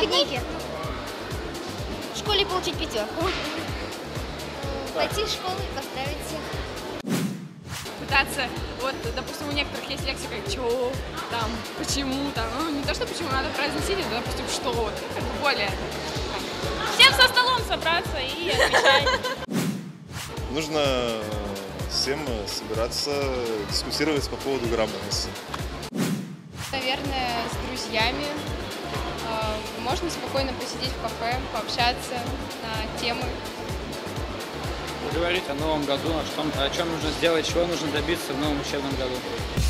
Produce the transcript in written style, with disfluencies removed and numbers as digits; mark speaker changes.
Speaker 1: книги. В школе получить пятерку. Пойти в школу и поздравить всех.
Speaker 2: Пытаться, вот, допустим, у некоторых есть лексика «чё», там, «почему», там, ну, не то, что «почему», надо произносить, это, допустим, «что», как бы более.
Speaker 3: Всем за столом собраться и отвечать.
Speaker 4: Нужно всем собираться, дискутировать по поводу грамотности.
Speaker 2: Наверное, с друзьями. Можно спокойно посидеть в кафе, пообщаться на темы.
Speaker 5: Поговорить о новом году, о чем нужно сделать, чего нужно добиться в новом учебном году.